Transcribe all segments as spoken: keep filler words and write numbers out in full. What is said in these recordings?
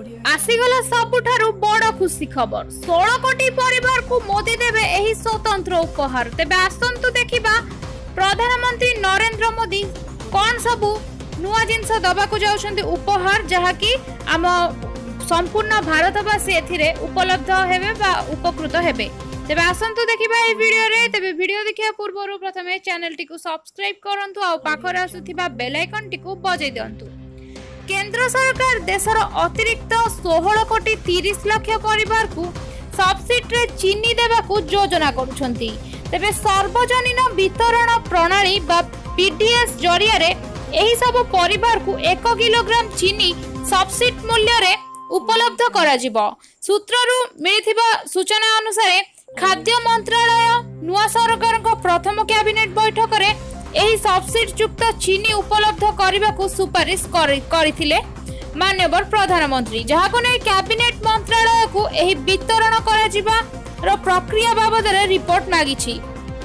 आसीगला सबुठारु बड़ खुशी खबर सोलह कोटी परिवार को मोदी देवे एही स्वतंत्र उपहार। तेबे आसंतु देखिबा प्रधानमंत्री नरेंद्र मोदी कौन सबु नुआ जिनस दबाकू जाउछन्ती उपहार, जहाँकि आम संपूर्ण भारतवासी एथिरे उपलब्ध हेबे बा उपकृत हेबे। तेबे आसंतु देखिबा ए वीडियो रे। तेबे वीडियो देखिया पूर्वरु प्रथमे चैनल टिकु सब्सक्राइब करंतु आ पाखरे आसुथिबा बेल आइकन टिकु बजाइ दियंतु। केंद्र सरकार देशर अतिरिक्त सोलह कोटी तीस लाख परिवार को सब्सिडी चीनी देवाकू योजना करुछंती। तेबे सार्वजनिक वितरण प्रणाली बा पीडीएस जरिया रे एही सब परिवार को एक किलोग्राम चीनी सब्सिडी मूल्य रे उपलब्ध करा जिवो। सूत्ररु मिलिथिबा सूचना अनुसार खाद्य मंत्रालय नुआ सरकार को प्रथम कैबिनेट बैठक रे एही सब्सिडी युक्त चीनी उपलब्ध करने को सुपारिश करथिले माननीय प्रधानमंत्री, जहाको नै कैबिनेट मंत्रालय को एही वितरण करा जिबा रो प्रक्रिया बाबद रे रिपोर्ट मागिछि।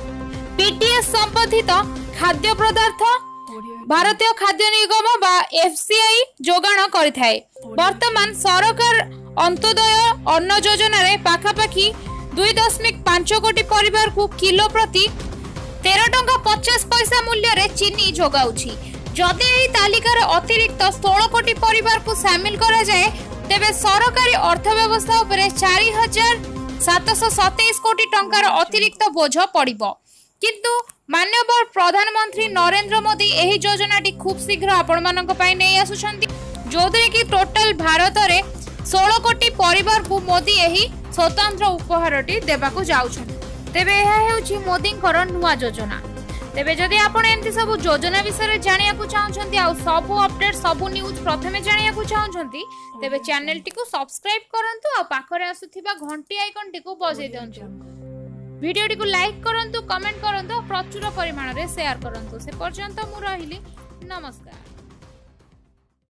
पीडीएस संबंधित खाद्य पदार्थ भारतीय खाद्य निगम बा एफसीआई जोगाण करिथाय। वर्तमान सरकार अंत्योदय अन्न योजना रे पाखापाखी दुई दशमिक पांच कोटी परिवार को किलो प्रति तेरह टंका पचास पैसा मूल्य रे चीनी जोगाउछि। जदि एही तालिकार अतिरिक्त सोलह कोटी परिवार को शामिल करा जाए तेबे सरकारी अर्थव्यवस्था उपरे चार हजार सात सौ सत्ताईस कोटी टंकार अतिरिक्त बोझ पड़िबो। किंतु माननीय प्रधानमंत्री नरेंद्र मोदी एही योजनाटी खूब शीघ्र आपण मानक पई नै आसुछंती, जोदरे कि टोटल भारत रे सोलह कोटी परिवार को मोदी एही स्वतंत्र उपहारटी देबाकू जाउछंती। तेबे यह हेउछि मोदींकर नुआ योजना। तेबे जदि आपण एंती सब योजना विषय जानिया को चाहछंती आ सब अपडेट सब न्यूज प्रथमे जानिया को चाहछंती तेबे चैनल टिको सब्सक्राइब करंतु आ पाखरे आसुथिबा घंटी आइकन टिको बजाइ दियंतु। वीडियो टिको लाइक करंतु, कमेंट करंतु, प्रचुर परिमाण रे शेयर करंतु। से पर्यंत मु रहिली, नमस्कार।